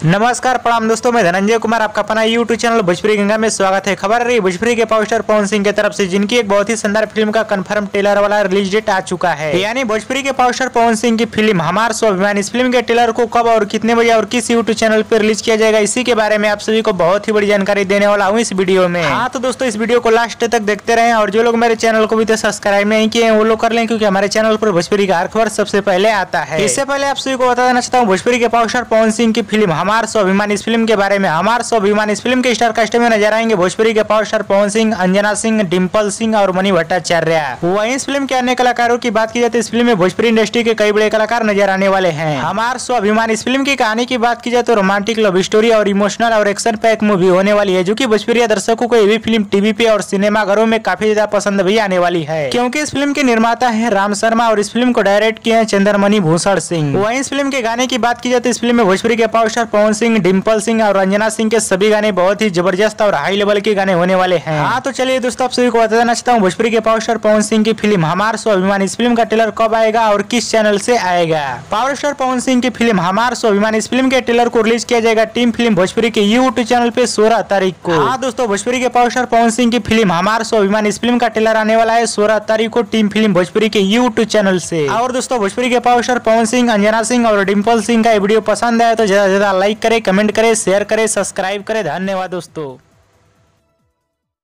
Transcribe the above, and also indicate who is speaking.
Speaker 1: नमस्कार प्रणाम दोस्तों, मैं धनंजय कुमार आपका अपना यूट्यूब चैनल भोजपुरी गंगा में स्वागत है। खबर रही भोजपुरी के पावर स्टार पवन सिंह की तरफ से, जिनकी एक बहुत ही शानदार फिल्म का कंफर्म ट्रेलर वाला रिलीज डेट आ चुका है। यानी भोजपुरी के पावर स्टार पवन सिंह की फिल्म हमार स्वाभिमान, इस फिल्म के ट्रेलर को कब और कितने बजे और किस यूट्यूब चैनल पर रिलीज किया जाएगा, इसी के बारे में आप सभी को बहुत ही बड़ी जानकारी देने वाला हूँ इस वीडियो में। हाँ तो दोस्तों, इस वीडियो को लास्ट तक देखते रहे और जो लोग मेरे चैनल को भी तो सब्सक्राइब नहीं किए हैं वो लोग कर लें, क्योंकि हमारे चैनल पर भोजपुरी का हर खबर सबसे पहले आता है। इससे पहले आप सभी को बता देना चाहता हूँ भोजपुरी के पावर स्टार पवन सिंह की फिल्म हमार स्वाभिमान, इस फिल्म के बारे में। हमार स्वाभिमान इस फिल्म के स्टार कास्ट में नजर आएंगे भोजपुरी के पावर स्टार पवन सिंह, अंजना सिंह, डिम्पल सिंह और मणि भट्टाचार्य। वहीं इस फिल्म के अन्य कलाकारों की बात की जाए तो इस फिल्म में भोजपुरी इंडस्ट्री के कई बड़े कलाकार नजर आने वाले हैं। हमार स्वाभिमान इस फिल्म की कहानी की बात की जाए तो रोमांटिक लव स्टोरी और इमोशनल और एक्शन पैक मूवी होने वाली है, जो की भोजपुरी दर्शकों को ये फिल्म टीवी पे और सिनेमा घरों में काफी ज्यादा पसंद भी आने वाली है, क्योंकि इस फिल्म के निर्माता है राम शर्मा और इस फिल्म को डायरेक्ट किए हैं चंद्रमणि भूषण सिंह। वहीं इस फिल्म के गाने की बात की जाए तो इस फिल्म में भोजपुरी के पावर स्टार पवन सिंह, डिम्पल सिंह और अंजना सिंह के सभी गाने बहुत ही जबरदस्त और हाई लेवल के गाने होने वाले हैं। हाँ तो चलिए दोस्तों, आप सभी को बता देना चाहता हूँ भोजपुरी के पावर स्टार पवन सिंह की फिल्म हमार स्वाभिमान, इस फिल्म का ट्रेलर कब आएगा और किस चैनल से आएगा। पावर स्टार पवन सिंह की फिल्म हमार स्वाभिमान, इस फिल्म के ट्रेलर को रिलीज किया जाएगा टीम फिल्म भोजपुरी के यूट्यूब चैनल पे 16 तारीख को। हाँ दोस्तों, भोजपुरी के पावर स्टार पवन सिंह की फिल्म हमार स्वाभिमान, इस फिल्म का ट्रेलर आने वाला है 16 तारीख को टीम फिल्म भोजपुरी के यूट्यूब चैनल से। और दोस्तों, भोजपुरी के पावर स्टार पवन सिंह, अंजना सिंह और डिम्पल सिंह का वीडियो पसंद आए तो ज्यादा से ज्यादा लाइक करे, कमेंट करे, शेयर करे, सब्सक्राइब करे। धन्यवाद दोस्तों।